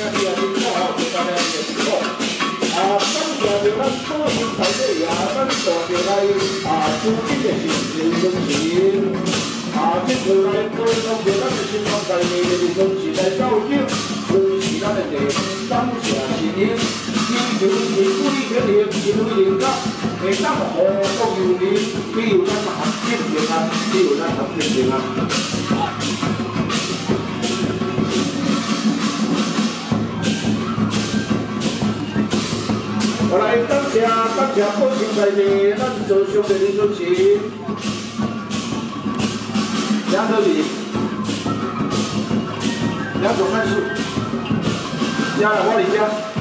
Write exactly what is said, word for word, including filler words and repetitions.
伊也真好吼，做大家也辛苦。啊，感谢着咱所有台底啊，咱大家来啊，资金的是是支持。啊，这次来推动着咱的新创界面的支持来造就，支持咱的地，感谢新人，支持是鼓励肯定，因为人家会当互国有人，比如咱合作平安，比如咱合作平安。我来感谢感谢保险界面，咱做上面的支持。两个米，两种番薯，加了我里加。